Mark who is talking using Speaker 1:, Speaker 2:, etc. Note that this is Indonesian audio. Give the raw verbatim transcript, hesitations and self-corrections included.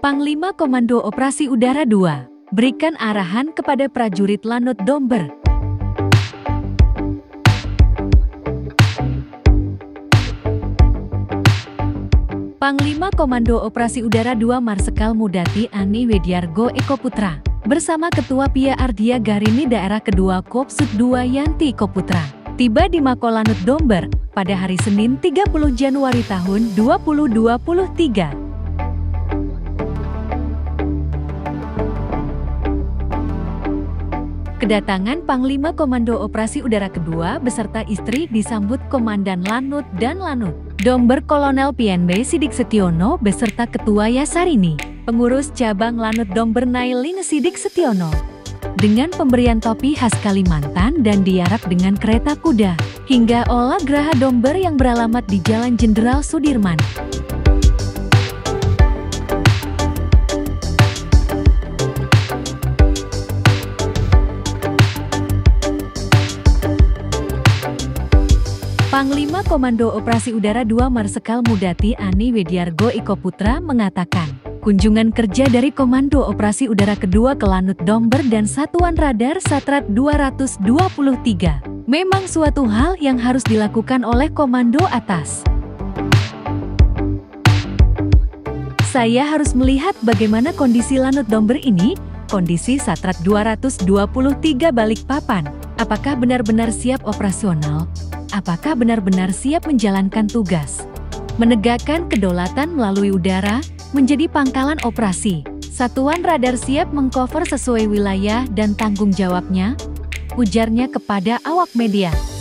Speaker 1: Panglima Komando Operasi Udara dua, berikan arahan kepada prajurit Lanut Domber. Panglima Komando Operasi Udara dua Marsikal Mudati Ani Widyargo Eko Putra bersama Ketua P I A Ardia Garini Daerah Kedua Kopsud dua Yanti Koputra tiba di Mako Lanut Domber pada hari Senin tiga puluh Januari tahun dua ribu dua puluh tiga. Kedatangan Panglima Komando Operasi Udara kedua beserta istri disambut Komandan Lanut dan Lanut Domber Kolonel P N B Sidik Setiono beserta Ketua Yasarini, Pengurus Cabang Lanut Domber Nailin Sidik Setiono. Dengan pemberian topi khas Kalimantan dan diarak dengan kereta kuda, hingga olah Graha Domber yang beralamat di Jalan Jenderal Sudirman. Panglima Komando Operasi Udara dua Marsikal Mudati Ani Widyargo Eko Putra mengatakan, kunjungan kerja dari Komando Operasi Udara kedua ke Lanut Domber dan Satuan Radar Satrat dua ratus dua puluh tiga memang suatu hal yang harus dilakukan oleh komando atas. Saya harus melihat bagaimana kondisi Lanut Domber ini, kondisi Satrat dua ratus dua puluh tiga Balikpapan, apakah benar-benar siap operasional? Apakah benar-benar siap menjalankan tugas? Menegakkan kedaulatan melalui udara, menjadi pangkalan operasi. Satuan radar siap mengcover sesuai wilayah dan tanggung jawabnya, ujarnya kepada awak media.